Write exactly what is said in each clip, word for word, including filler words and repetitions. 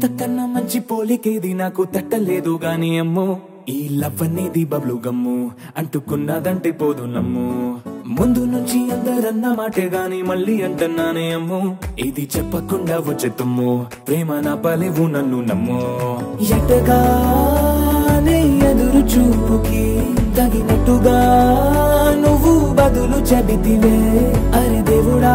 ఇంతకన్నా మంచి పోలికేది నాకు తట్టలేదు గాని అమ్మో ఈ లవ్ అనేది బబ్లు గమ్ము అంటుకున్నదంటే పోదు నమ్ము ముందు నుంచి అందరన్న మాటే గాని మళ్ళీ అంటున్నానే అమ్ము ఇది చెప్పకుండా వచ్చేతుమ్ము ప్రేమ నా పలేవు నన్ను నమ్ము ఎటగానే ఎదురు చూపుకి తగినట్టుగా నువ్వు బదులు చెబితివే అరే దేవుడా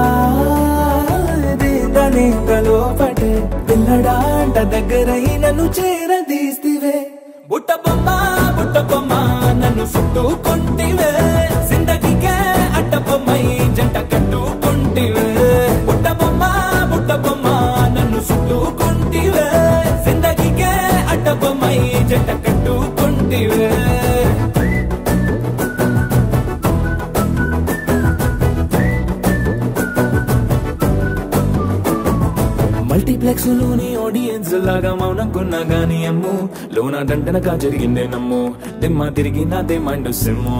లోపటే పిల్లడాంట దగ్గరై నన్ను చేరదీస్తివే బుట్ట బొమ్మ బుట్ట బొమ్మ నన్ను చుట్టుకుంటివే జిందగీకే అడ్డ బొమ్మై జంట కట్టుకుంటివే బుట్ట బొమ్మ బుట్ట బొమ్మ నన్ను చుట్టుకుంటివే జిందగీకే అడ్డ బొమ్మై జంట కట్టుకుంటివే మల్టీప్లెక్స్ లోని ఆడియన్స్ లాగా మౌనం కొన్నా గానీ అమ్ము లోన దండనగా జరిగిందే నమ్ము దిమ్మ తిరిగి నాదే మైండ్ సిమ్ము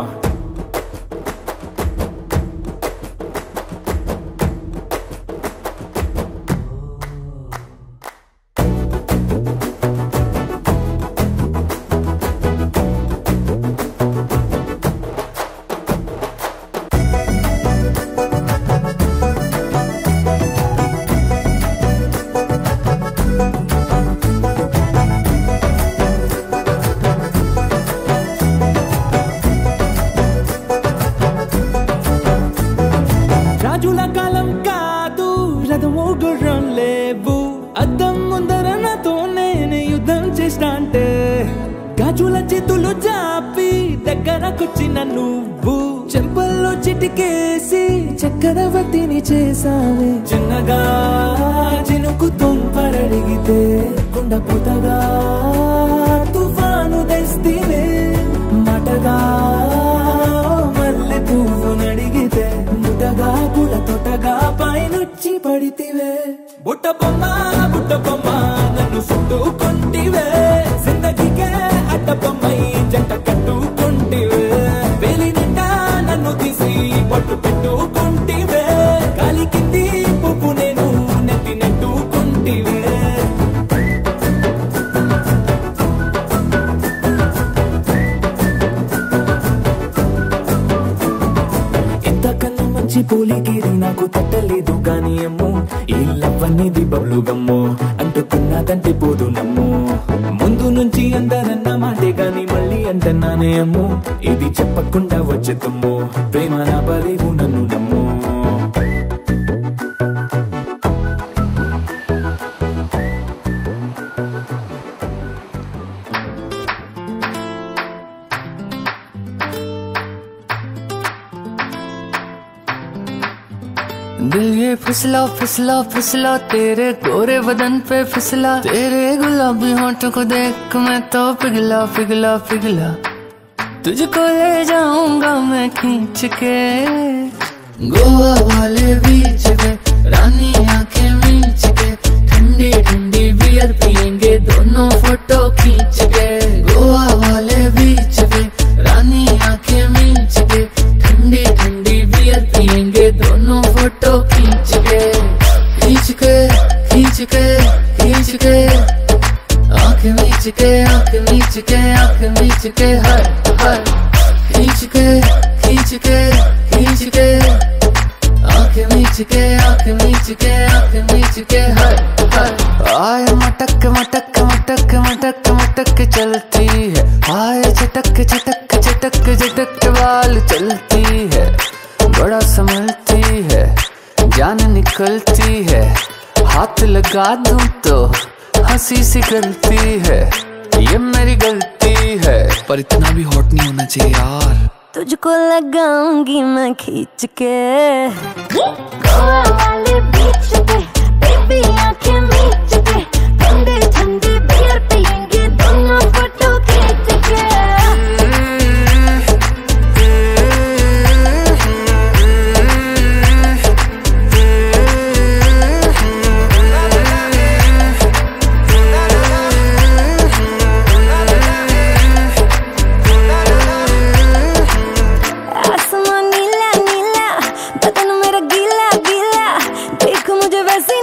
రాజుల కాలం కాదు రథము గుర్రం లేవు అద్దం ముందర నాతో నేను యుద్ధం చేస్తా అంటే గాజుల చేతులు జాపి దగ్గరకొచ్చిన నువ్వు చెంపల్లో చిటికేసి చక్రవర్తిని చేసావే చిన్నగా చినుకు తుంపరడిగితే కుండపోతగా తుఫాను తెస్తివే మాటగా మల్లె పువ్వు నడిగితే ముటగా కుల తొటగా పైనుచ్చి పడితివే బుట్ట బొమ్మ బుట్ట బొమ్మ నన్ను చుట్టుకుంటివే జిందగీకే అడ్డ బొమ్మై జంట కట్టుకుంటివే వేలి నిండా నన్ను తీసి పట్టు పెట్టుకుంటివే గాలి కింది పువ్వు నేను నెత్తి నెట్టుకుంటివే పోలికేది నాకు తట్టలేదు గాని అమ్ము ఈ లవ్ అనేది బబ్లు గమ్ము అంటుకున్నదంటే పోదు నమ్ము ముందు నుంచి అందరన్న మాటే గాని మళ్ళీ అంటున్నానే అమ్ము ఇది చెప్పకుండా వచ్చేతుమ్ము ప్రేమ నా పలేవు నన్ను నమ్ము दिल ये फिसला फिसला फिसला तेरे गोरे बदन पे फिसला तेरे गुलाबी होंठों को देख मैं तो पिघला पिघला पिघला तुझको ले जाऊंगा मैं खींच के गोवा वाले बीच पे रानी आंखें मींच के ठंडी ठंडी बियर पियेंगे दोनों फोटो खींच के गोवा वाले बीच पे रानी आंखें मींच के ठंडी ठंडी बियर पियेंगे दोनों फोटो खींच के खींच के खींच के खींच के आंखें मींच के आंखें मींच के आंखें मींच के हर हर खींच के खींच के खींच के आंखें मींच के आंखें मींच के आंखें मींच के हर हर आए मटक मटक मटक मटक मटक चलती है आए चटक चटक चटक चटक बाल चलती है बड़ा संभलती है जान निकलती है हाथ लगा दूं तो हंसी सी गलती है ये मेरी गलती है पर इतना भी हॉट नहीं होना चाहिए यार तुझको लगाऊंगी मैं खींच के गोवा वाले बीच पे बेबी आंखें मींच के ठंडी ठंडी बियर पियेंगे दोनों फोटो खींच के आसमान नीला नीला बदन मेरा गीला गीला देख मुझे वैसे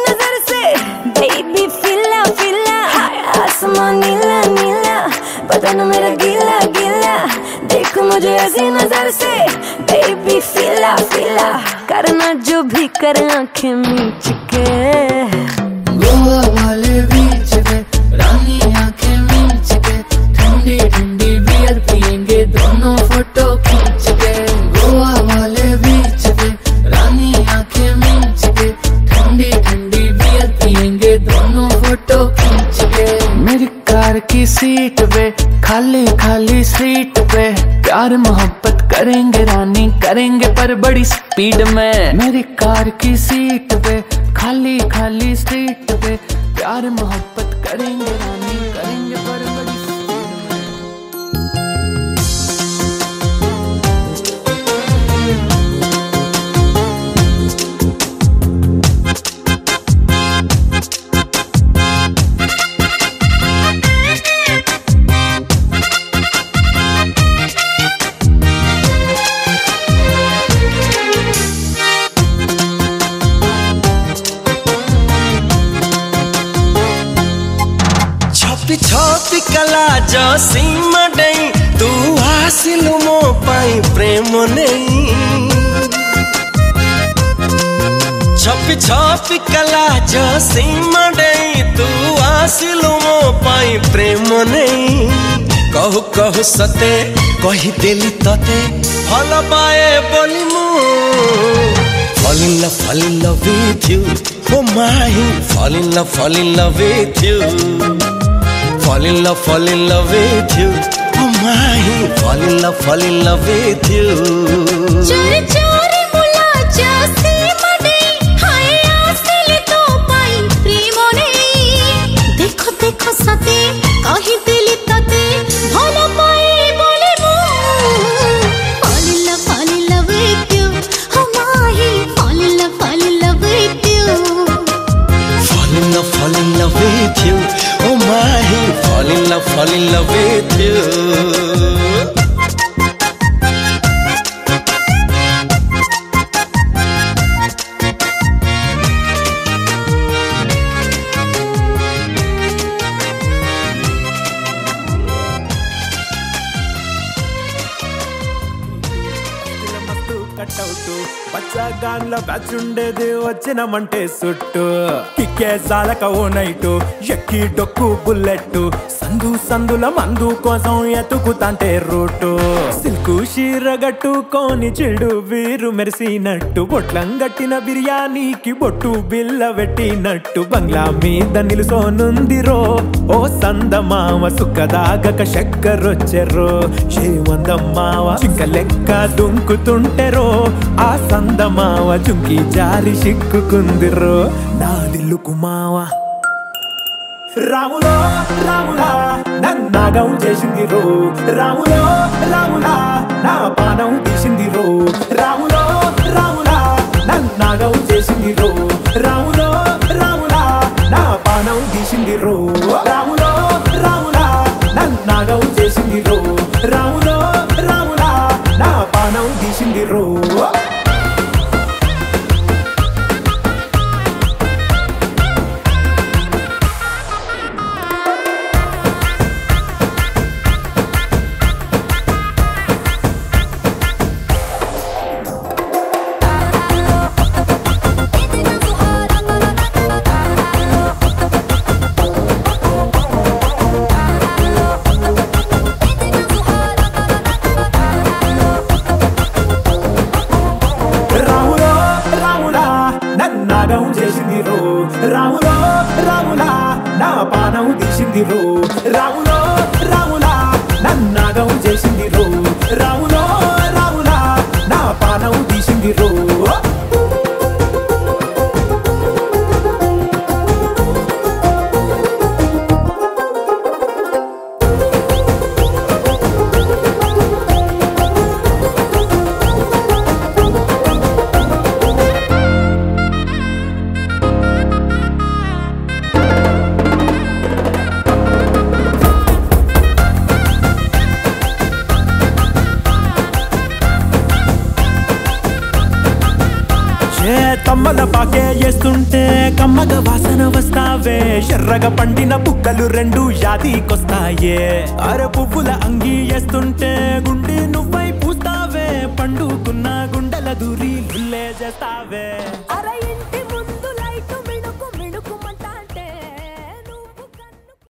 मुझे ऐसी नजर से बेबी फीला फीला करना जो भी कर आंखें मीच के गोवा वाले बीच पे रानी आंखें मीच के ठंडी ठंडी बियर पियेंगे दोनों फोटो खींच के गोवा वाले बीच पे रानी आंखें मीच के ठंडी ठंडी बियर पियेंगे दोनों फोटो खींच के मेरी कार की सीट पे खाली खाली सीट पे प्यार मोहब्बत करेंगे रानी करेंगे पर बड़ी स्पीड में मेरी कार की सीट पे खाली खाली सीट पे प्यार मोहब्बत करेंगे रानी करेंगे पर बड़ी छपी कला जो सीमा नहीं तू हासिल मो पाई प्रेम नहीं छपी छपी कला जो सीमा नहीं तू हासिल मो पाई प्रेम नहीं कहु कहु सते कही देली तते भल पाए बोली मु fall in love fall in love with you oh my fall in love fall in love with you fall in love fall in love with you oh my fall in love fall in love with you चोरी चोरी मुला जासी मडे हाय आसिल तो पाई प्रेम नहीं देखो देखो सते कही दिली तते भलो पाए बोले मु fall in love fall in love with you oh my fall in love fall in love with you fall in love fall in love with you oh my fall in love fall in love with you బచ్చగాన్ల batch ఉండేది వచ్చినమంటే సుట్టు కిక్కే సాలక ఓ night ఎక్కి డొక్కు bullet సందు సందుల మందు కోసం ఎతుకుతాంటే రూటు సిల్కు షీరగట్టుకొని చెడు వీరు మెరిసినట్టు బొట్లం గట్టిన బిర్యానీకి బొట్టు బిల్ల పెట్టినట్టు బంగ్లా మీద నిలుసోనుందిరో ఓ సందమావ సుక్కదాగక చక్కరొచ్చెర్రో చేమందమ్మావ చింక లెక్క దుంకుతుంటెరో ఆ సందమావ చుంకి జారి సిక్కుకుందిరో నా దిల్లుకు మావ రాములో రాములా నన్నాగం చేసింది రో రాములో రాములా నా పానం తీసింది రో రాములో రాములా నన్నాగం చేసింది రో రాములో రాములా నా పానం తీసింది రో రాములో రాములా నన్నాగం చేసింది రో రాములో రాములా నా పానం తీసింది రో రాములో రాములా నా పానం తీసింది రో రాములో రాములా నన్నాగం చేసింది రో రాములో రాములా నా పానం తీసింది రో ఏ తమ్మల పాకే వేస్తుంటే కమ్మగ వాసన వస్తావే ఎర్రగ పండిన బుక్కలు రెండు యాదికొస్తాయే అరే పువ్వుల అంగి వేస్తుంటే గుండె నువ్వై పూస్తావే పండుకున్న గుండెల దూరి గుల్లే చేస్తావే అరే ఇంటి